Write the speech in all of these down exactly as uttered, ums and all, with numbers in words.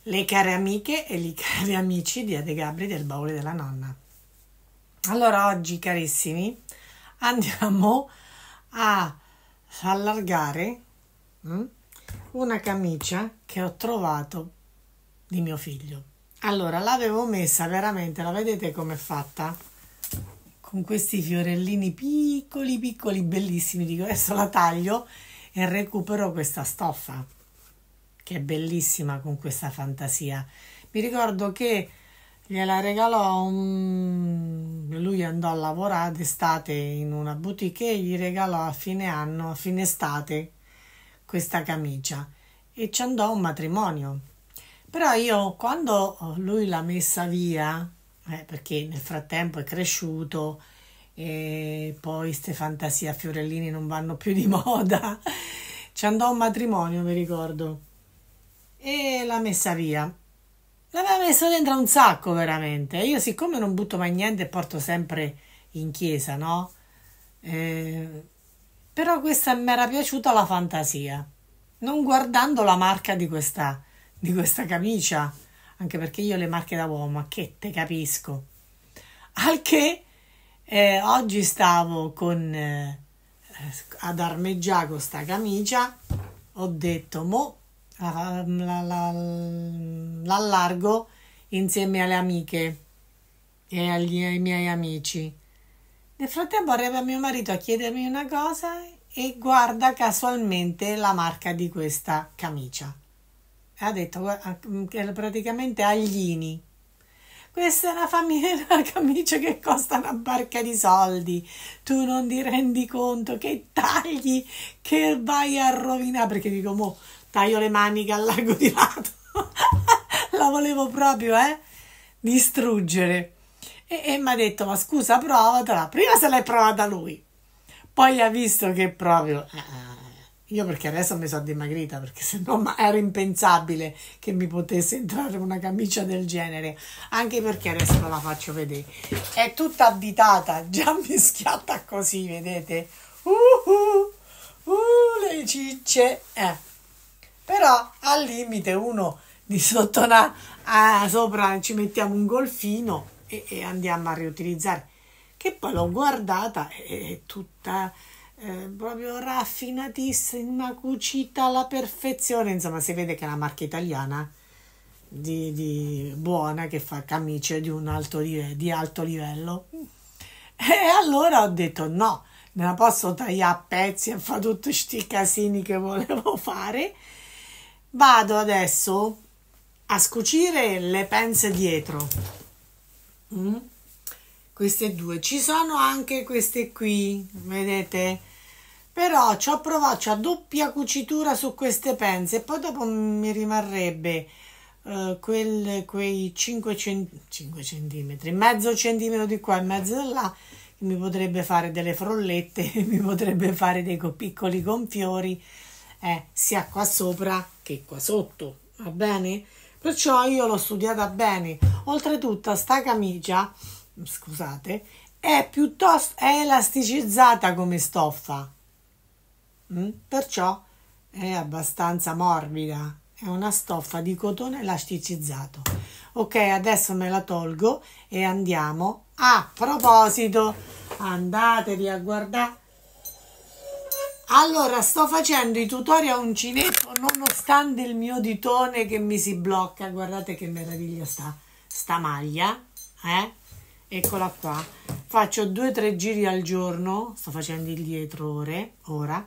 le care amiche e i cari amici di Ade Gabri del Baule della Nonna. Allora oggi, carissimi, andiamo a allargare hm, una camicia che ho trovato di mio figlio. Allora, l'avevo messa veramente, la vedete com'è fatta? Con questi fiorellini piccoli, piccoli, bellissimi. Dico, adesso la taglio e recupero questa stoffa, che è bellissima con questa fantasia. Mi ricordo che gliela regalò un... lui andò a lavorare d'estate in una boutique e gli regalò a fine anno, a fine estate, questa camicia e ci andò a un matrimonio. Però io, quando lui l'ha messa via, eh, perché nel frattempo è cresciuto e poi ste fantasie a fiorellini non vanno più di moda, ci andò a un matrimonio, mi ricordo, e l'ha messa via. L'aveva messa dentro un sacco, veramente. Io, siccome non butto mai niente, porto sempre in chiesa, no? Eh, però questa mi era piaciuta la fantasia, non guardando la marca di questa, di questa camicia, anche perché io le marche da uomo, ma che te capisco. Al che eh, oggi stavo con eh, ad armeggiare con sta camicia, ho detto, mo la, la, la, l'allargo insieme alle amiche e agli, ai miei amici. Nel frattempo arriva mio marito a chiedermi una cosa e guarda casualmente la marca di questa camicia. E ha detto che praticamente Aglini. Questa è una, famiglia, una camicia che costa una barca di soldi. Tu non ti rendi conto che tagli, che vai a rovinare. Perché dico, mo taglio le maniche, allargo di lato. La volevo proprio, eh, distruggere. E, e mi ha detto, ma scusa, provatela. Prima se l'hai provata lui. Poi ha visto che proprio... Eh, io perché adesso mi sono dimagrita, perché se no era impensabile che mi potesse entrare una camicia del genere, anche perché adesso ve la faccio vedere, è tutta avvitata, già mi schiatta così, vedete? Uh, uh, uh, le cicce, eh. Però al limite uno di sotto una, ah, sopra ci mettiamo un golfino e, e andiamo a riutilizzare, che poi l'ho guardata, è tutta... Eh, proprio raffinatissima, cucita alla perfezione, insomma si vede che è una marca italiana di, di buona, che fa camicie di un alto, live, di alto livello. E allora ho detto no, me la posso tagliare a pezzi e fare tutti sti casini che volevo fare. Vado adesso a scucire le penze dietro. mm? Queste due, ci sono anche queste qui, vedete? Però ci ho provato a doppia cucitura su queste penze e poi dopo mi rimarrebbe uh, quel, quei cinque centimetri, mezzo centimetro di qua e mezzo di là, che mi potrebbe fare delle frollette, mi potrebbe fare dei piccoli gonfiori, eh, sia qua sopra che qua sotto, va bene? Perciò io l'ho studiata bene. Oltretutto sta camicia, scusate, è piuttosto è elasticizzata come stoffa, mm? Perciò è abbastanza morbida, è una stoffa di cotone elasticizzato. Ok, adesso me la tolgo e andiamo. A proposito, andatevi a guardare. Allora, sto facendo i tutorial uncinetto nonostante il mio ditone che mi si blocca. Guardate che meraviglia sta sta maglia, eh? Eccola qua, faccio due o tre giri al giorno, sto facendo il dietro ore, ora.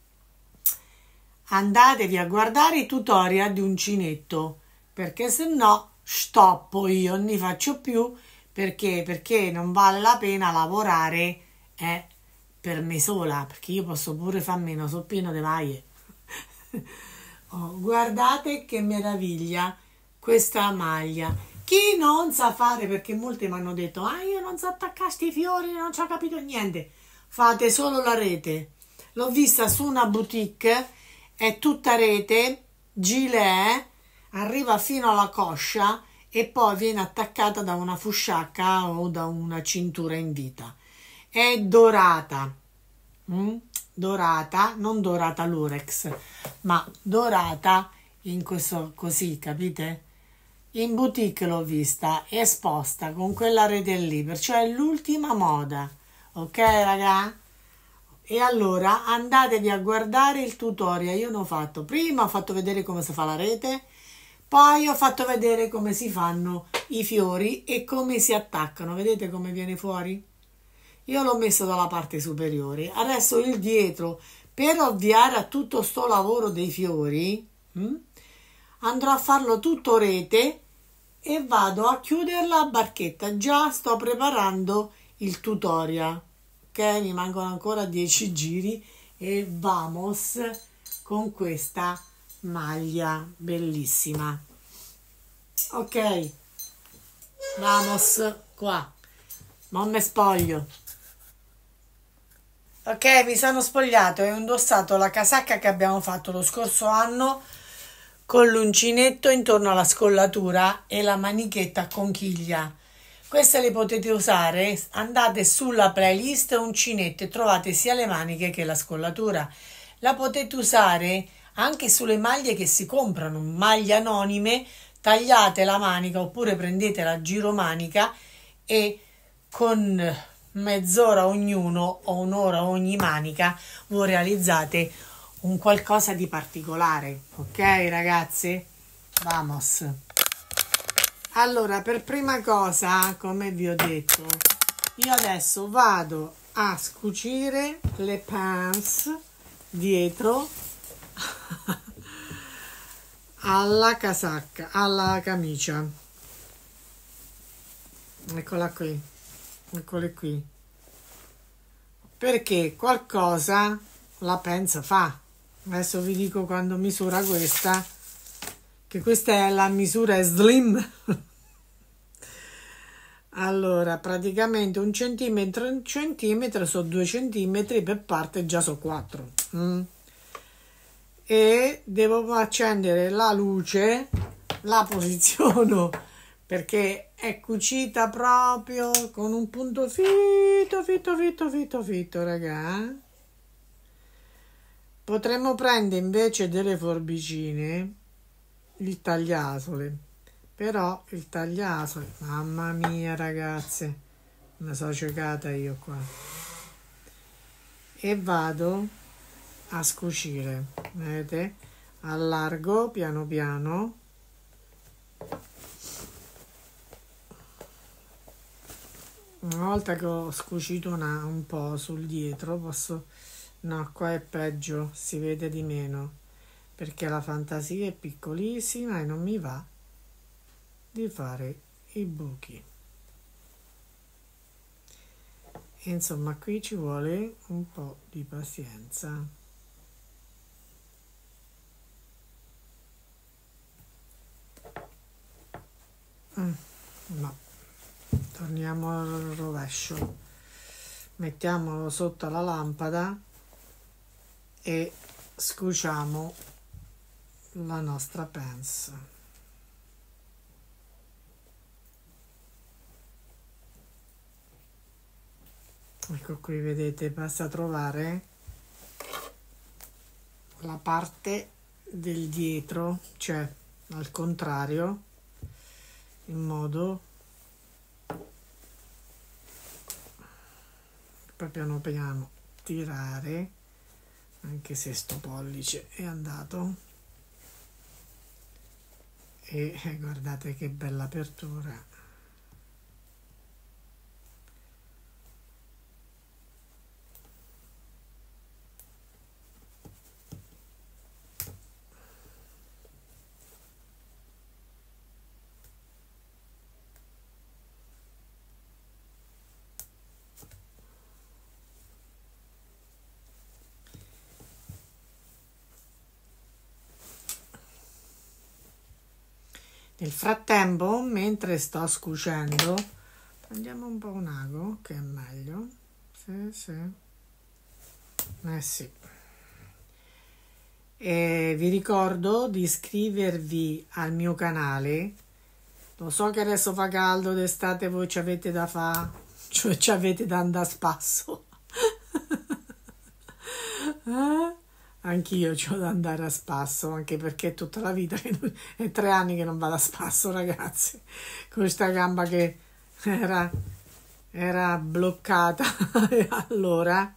Andatevi a guardare i tutorial di uncinetto, perché se no stoppo io, non ne faccio più, perché, perché non vale la pena lavorare eh, per me sola, perché io posso pure far meno, sono pieno di maglie. Oh, guardate che meraviglia questa maglia. Chi non sa fare, perché molti mi hanno detto ah io non so attaccare sti fiori, non ci ho capito niente, fate solo la rete. L'ho vista su una boutique, è tutta rete, gilet, arriva fino alla coscia e poi viene attaccata da una fusciacca o da una cintura in vita. È dorata, mm? dorata, non dorata lurex, ma dorata in questo così, capite? in boutique l'ho vista esposta con quella rete lì, perciò è l'ultima moda, ok raga? E allora andatevi a guardare il tutorial. Io ne ho fatto prima, ho fatto vedere come si fa la rete, poi ho fatto vedere come si fanno i fiori e come si attaccano. Vedete come viene fuori? Io l'ho messo dalla parte superiore, adesso il dietro, per ovviare a tutto sto lavoro dei fiori, hm, andrò a farlo tutto rete e vado a chiuderla a barchetta. Già sto preparando il tutorial, ok? Mi mancano ancora dieci giri e vamos con questa maglia bellissima. Ok, vamos qua, non me spoglio. Ok, mi sono spogliato e ho indossato la casacca che abbiamo fatto lo scorso anno con l'uncinetto intorno alla scollatura e la manichetta a conchiglia. Queste le potete usare, andate sulla playlist uncinetto e trovate sia le maniche che la scollatura. La potete usare anche sulle maglie che si comprano, maglie anonime, tagliate la manica oppure prendete la giromanica e con mezz'ora ognuno o un'ora ogni manica voi realizzate un qualcosa di particolare, ok ragazzi? Vamos! Allora, per prima cosa, come vi ho detto, io adesso vado a scucire le pants dietro alla casacca, alla camicia. Eccola qui, eccole qui. Perché qualcosa la pants fa. Adesso vi dico quando misura questa, che questa è la misura slim. Allora, praticamente un centimetro, un centimetro sono due centimetri per parte, già sono quattro. Mm. E devo accendere la luce, la posiziono perché è cucita proprio con un punto fitto, fitto, fitto, fitto, fitto, raga. Potremmo prendere invece delle forbicine, il tagliasole, però il tagliasole, mamma mia ragazze, mi sono ciocata io qua. E vado a scucire, vedete? Allargo piano piano. Una volta che ho scucito una, un po' sul dietro, posso... No, qua è peggio, si vede di meno, perché la fantasia è piccolissima e non mi va di fare i buchi. Insomma, qui ci vuole un po' di pazienza. Mm, no, torniamo al rovescio. Mettiamolo sotto la lampada e scuciamo la nostra pants. Ecco qui, vedete, basta trovare la parte del dietro, cioè al contrario, in modo poi piano piano tirare, anche se sto pollice è andato, e guardate che bella apertura. Nel frattempo, mentre sto scucendo, prendiamo un po' un ago, che è meglio. Sì, sì. Eh sì. E vi ricordo di iscrivervi al mio canale. Lo so che adesso fa caldo d'estate, voi ci avete da fare, cioè ci avete da andare a spasso. eh? Anch'io c'ho da andare a spasso, anche perché è tutta la vita che non- è tre anni che non vado a spasso, ragazzi, con questa gamba che era, era bloccata. E allora,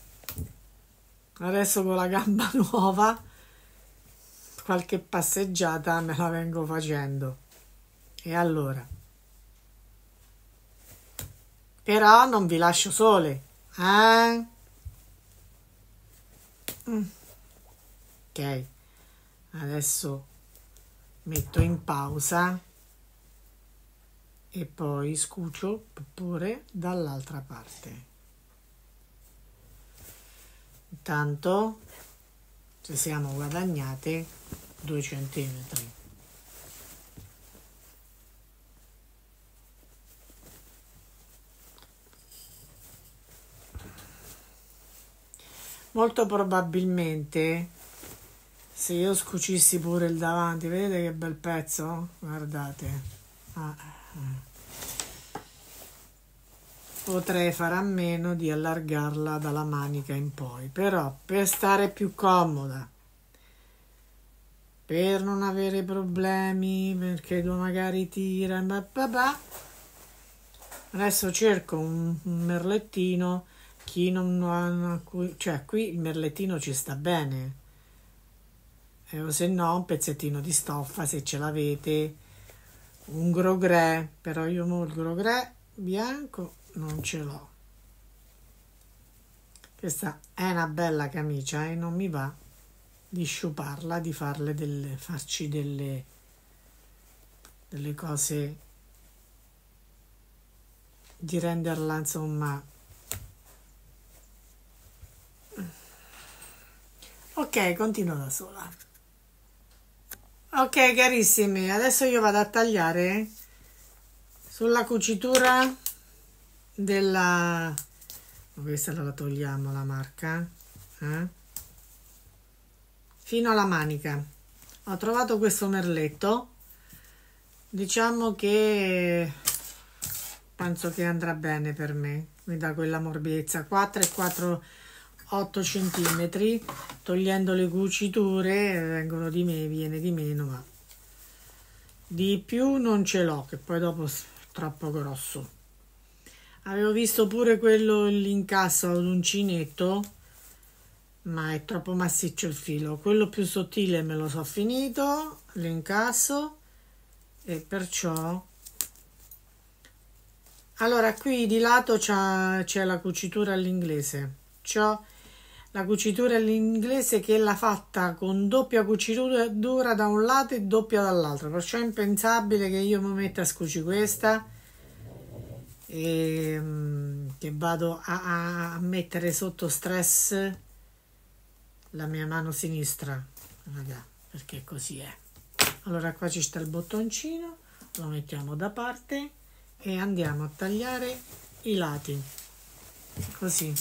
adesso con la gamba nuova, qualche passeggiata me la vengo facendo. E allora, però non vi lascio sole, eh? Mm. Ok, adesso metto in pausa e poi scucio pure dall'altra parte. Intanto ci siamo guadagnate due centimetri. Molto probabilmente, se io scucissi pure il davanti, vedete che bel pezzo? Guardate. Ah, ah. Potrei fare a meno di allargarla dalla manica in poi, però per stare più comoda, per non avere problemi, perché magari tira, papà, adesso cerco un, un merlettino. Chi non ha, cioè qui il merlettino ci sta bene, eh, o se no un pezzettino di stoffa se ce l'avete, un grosgrès, però io mo il grosgrès bianco non ce l'ho. Questa è una bella camicia e non mi va di sciuparla, di farle delle, farci delle, delle cose, di renderla insomma. Ok, continuo da sola. Ok carissimi, adesso io vado a tagliare sulla cucitura della, questa la togliamo la marca, eh? Fino alla manica. Ho trovato questo merletto, diciamo che penso che andrà bene per me, mi dà quella morbidezza, quattro e quattro, otto centimetri, togliendo le cuciture vengono di me, viene di meno, ma di più non ce l'ho, che poi dopo è troppo grosso. Avevo visto pure quello, l'incasso ad uncinetto, ma è troppo massiccio il filo. Quello più sottile me lo so finito, l'incasso, e perciò... Allora, qui di lato c'è la cucitura all'inglese. C'ho la cucitura all'inglese che l'ha fatta con doppia cucitura da un lato e doppia dall'altro, perciò è impensabile che io mi metta a scucire questa e che vado a, a, a mettere sotto stress la mia mano sinistra, raga, perché così è. Allora qua ci sta il bottoncino, lo mettiamo da parte e andiamo a tagliare i lati così.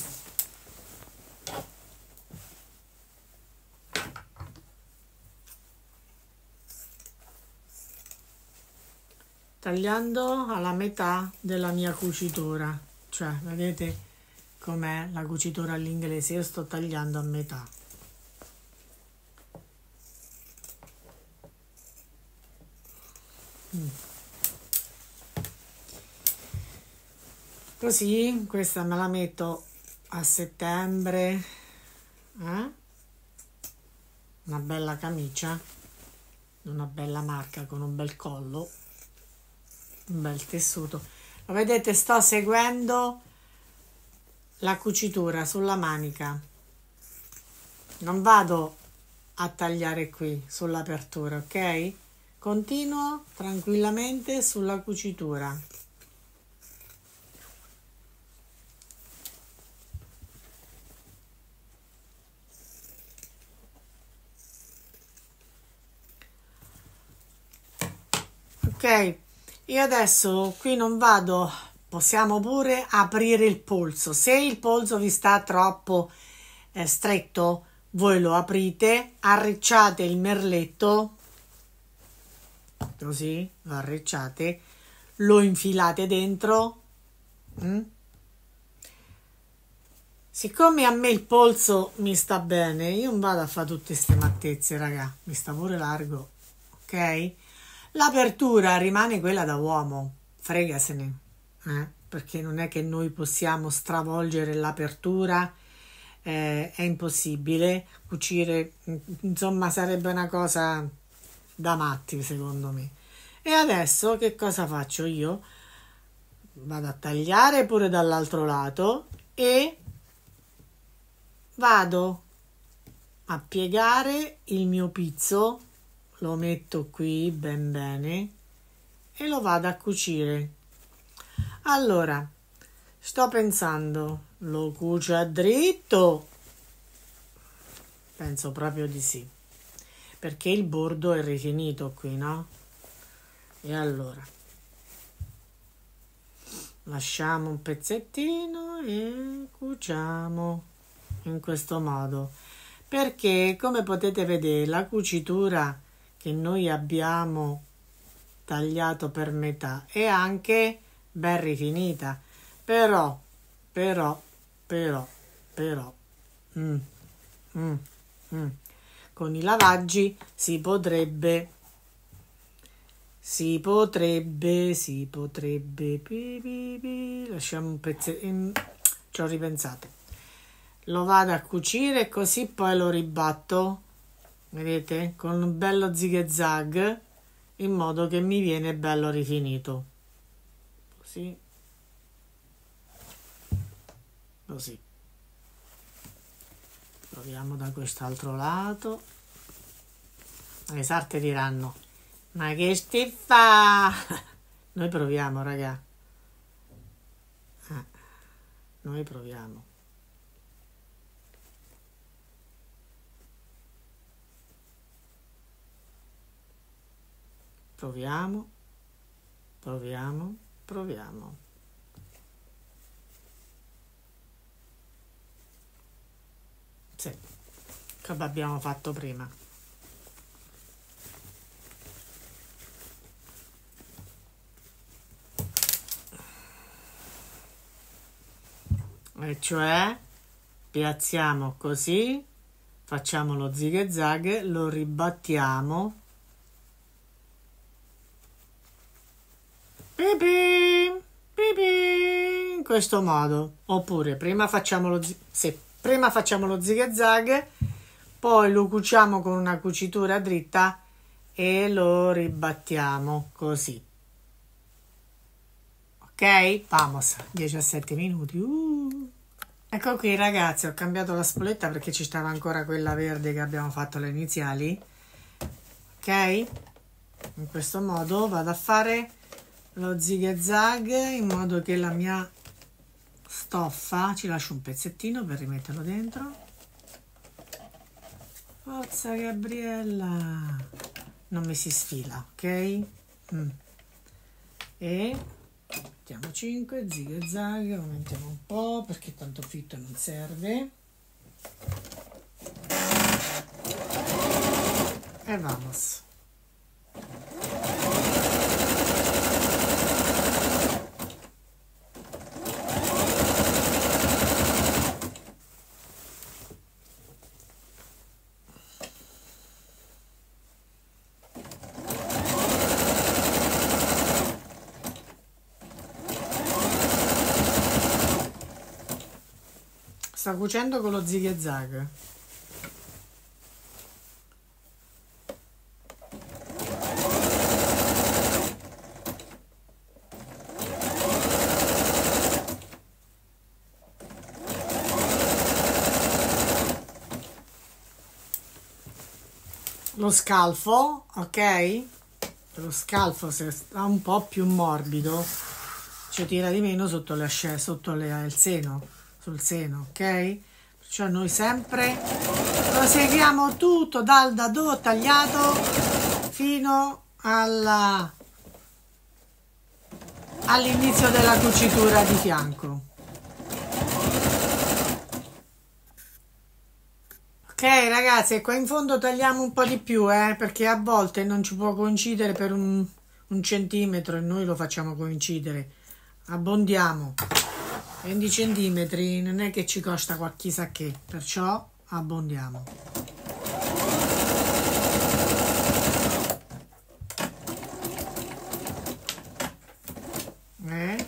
Tagliando alla metà della mia cucitura, cioè vedete com'è la cucitura all'inglese, io sto tagliando a metà. Mm. Così questa me la metto a settembre, eh? Una bella camicia, una bella marca con un bel collo, un bel tessuto. Lo vedete, sto seguendo la cucitura sulla manica, non vado a tagliare qui sull'apertura, ok? Continuo tranquillamente sulla cucitura. Ok, io adesso qui non vado, possiamo pure aprire il polso. Se il polso vi sta troppo eh, stretto, voi lo aprite, arricciate il merletto, così, lo arricciate, lo infilate dentro, mm? Siccome a me il polso mi sta bene, io non vado a fare tutte queste mattezze, raga, mi sta pure largo, ok? L'apertura rimane quella da uomo, fregasene, eh? Perché non è che noi possiamo stravolgere l'apertura, eh, è impossibile, cucire, insomma sarebbe una cosa da matti secondo me. E adesso che cosa faccio io? Vado a tagliare pure dall'altro lato e vado a piegare il mio pizzo, lo metto qui ben bene e lo vado a cucire. Allora, sto pensando, lo cucio a dritto? Penso proprio di sì, perché il bordo è rifinito qui, no? E allora, lasciamo un pezzettino e cuciamo in questo modo, perché come potete vedere la cucitura che noi abbiamo tagliato per metà è anche ben rifinita, però però però però mm, mm, mm, con i lavaggi si potrebbe si potrebbe si potrebbe pi, pi, pi. Lasciamo un pezzettino, ci ho ripensato, lo vado a cucire così poi lo ribatto, vedete, con un bello zig zag, in modo che mi viene bello rifinito, così così. Proviamo da quest'altro lato. Le sarte diranno, ma che stai fa? Noi proviamo, raga, eh, noi proviamo. Proviamo, proviamo, proviamo. Sì, come abbiamo fatto prima. E cioè, piazziamo così, facciamo lo zig zag, lo ribattiamo. Pipì, pipì, in questo modo. Oppure prima facciamo lo zi- sì, prima facciamo lo zig zag, poi lo cuciamo con una cucitura dritta e lo ribattiamo così. Ok? Vamos, diciassette minuti. Uh. Ecco qui ragazzi, ho cambiato la spoletta perché ci stava ancora quella verde che abbiamo fatto alle iniziali. Ok? In questo modo vado a fare lo zig zag in modo che la mia stoffa, ci lascio un pezzettino per rimetterlo dentro. Forza Gabriella, non mi si sfila, ok? Mm. E mettiamo cinque, zig zag, aumentiamo un po' perché tanto fitto non serve. E vamos. Sta cucendo con lo zig zag. Lo scalfo, ok? Lo scalfo, se sta un po' più morbido, ci tira di meno sotto le ascelle, sotto le, il seno. Sul seno, ok? Perciò noi sempre proseguiamo tutto dal dado tagliato fino alla all'inizio della cucitura di fianco. Ok ragazzi, e qua in fondo tagliamo un po' di più, eh, perché a volte non ci può coincidere per un, un centimetro e noi lo facciamo coincidere. Abbondiamo. venti centimetri non è che ci costa qua chissà che, perciò abbondiamo. Eh?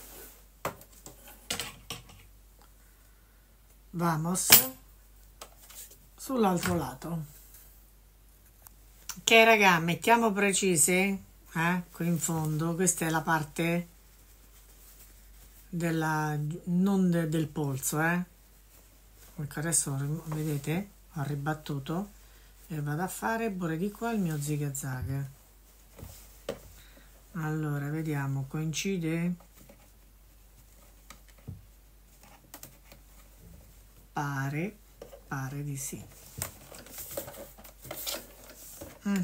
Vamos sull'altro lato. Ok raga, mettiamo precise, eh? Qui in fondo, questa è la parte della non de, del polso, eh? Ecco, adesso vedete, ho ribattuto e vado a fare pure di qua il mio zig zag. Allora vediamo, coincide? Pare, pare di sì. Mm.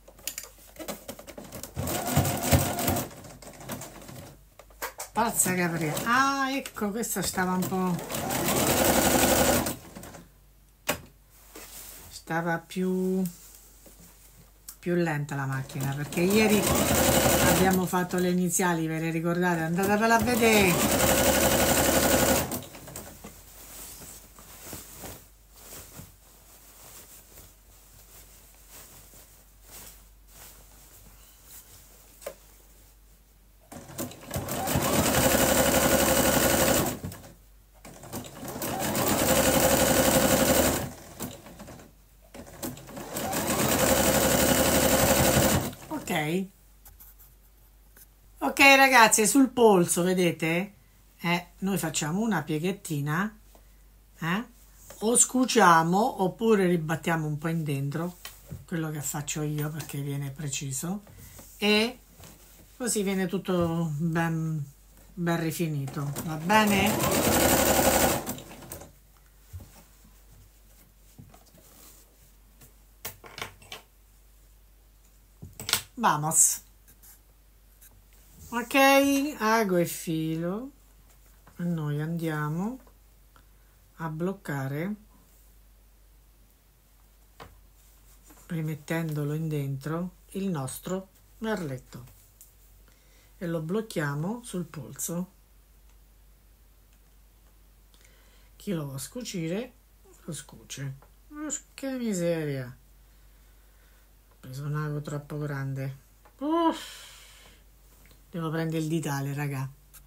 Pazza Gabriele. Ah, ecco, questa stava un po'... Stava più... più lenta la macchina, perché ieri abbiamo fatto le iniziali, ve le ricordate? Andatevela a vedere! Ok ragazzi, sul polso vedete, eh, noi facciamo una pieghettina, eh, o scuciamo oppure ribattiamo un po' in dentro, quello che faccio io perché viene preciso, e così viene tutto ben, ben rifinito, va bene? Vamos! Ok, ago e filo, e noi andiamo a bloccare rimettendolo in dentro il nostro merletto e lo blocchiamo sul polso. Chi lo vuole scucire lo scuce. Che miseria, ho preso un ago troppo grande. Uff. Devo prendere il ditale, raga.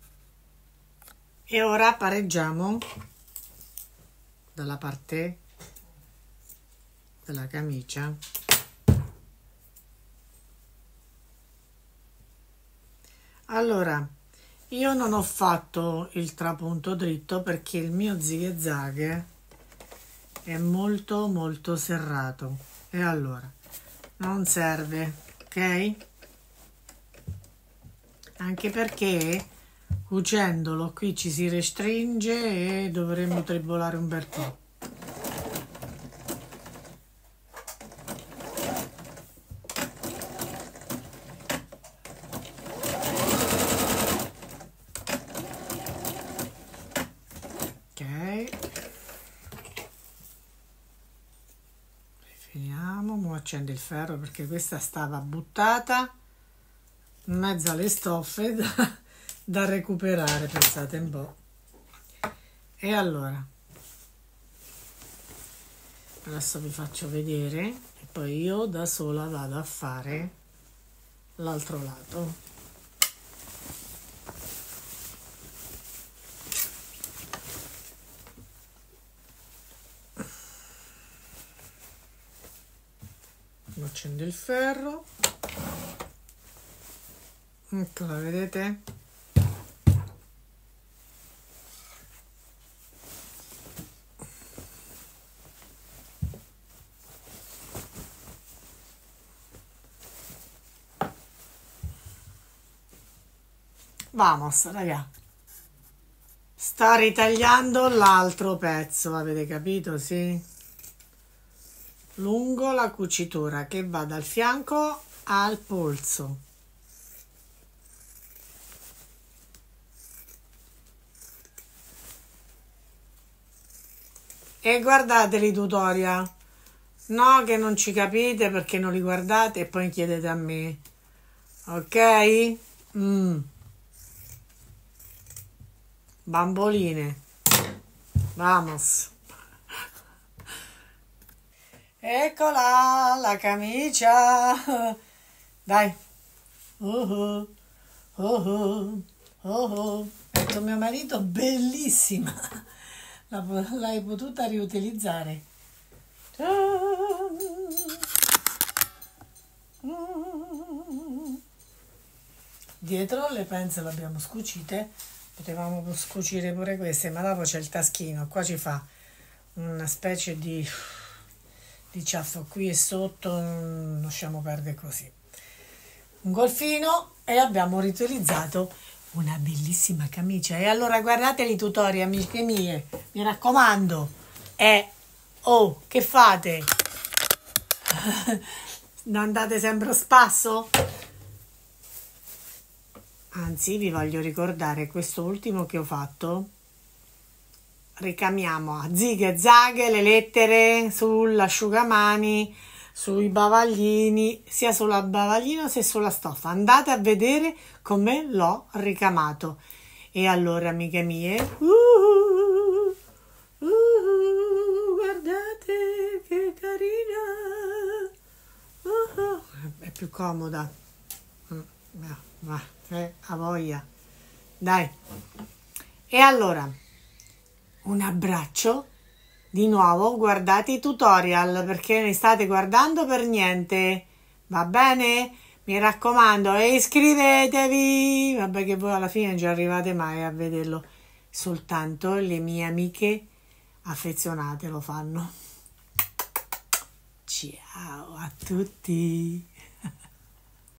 E ora pareggiamo dalla parte della camicia. Allora, io non ho fatto il trapunto dritto perché il mio zig zag è molto molto serrato e allora non serve, ok? Anche perché cucendolo qui ci si restringe e dovremmo tribolare un bel po'. Ok, rifiniamo, mo accendo il ferro perché questa stava buttata in mezzo alle stoffe da, da recuperare, pensate un po'. E allora adesso vi faccio vedere e poi io da sola vado a fare l'altro lato. Accendo il ferro, eccola, vedete? Vamos, raga, sta ritagliando l'altro pezzo, avete capito? Sì, lungo la cucitura che va dal fianco al polso. E guardate i tutorial, no che non ci capite perché non li guardate e poi chiedete a me, ok? Mm. bamboline, vamos. Eccola la camicia, dai. Oh oh, oh oh, oh. Ha detto mio marito, bellissima, l'hai potuta riutilizzare. Dietro le penze le abbiamo scucite, potevamo scucire pure queste, ma dopo c'è il taschino, qua ci fa una specie di, di ciaffo qui e sotto, non lasciamo perdere così. Un golfino e abbiamo riutilizzato una bellissima camicia. E allora guardate i tutorial, amiche mie, mi raccomando. E oh, che fate? Non andate sempre a spasso? Anzi, vi voglio ricordare questo ultimo che ho fatto. Ricamiamo a zighe e zaghe le lettere sull'asciugamani, sui bavaglini, sia sulla bavaglino sia sulla stoffa. Andate a vedere come l'ho ricamato. E allora, amiche mie, uh, uh, uh, guardate che carina, uh, uh, è più comoda. Mm, va, eh, a voglia, dai. E allora, un abbraccio. Di nuovo guardate i tutorial perché ne state guardando per niente, va bene? Mi raccomando, e iscrivetevi, vabbè che voi alla fine non ci arrivate mai a vederlo, soltanto le mie amiche affezionate lo fanno. Ciao a tutti.